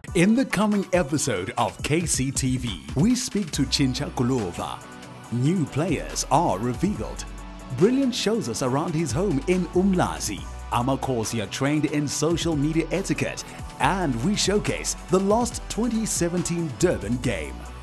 In the coming episode of KCTV, we speak to Chincha Kulova. New players are revealed. Brilliant shows us around his home in Umlazi. Amakhosi are trained in social media etiquette, and we showcase the lost 2017 Durban game.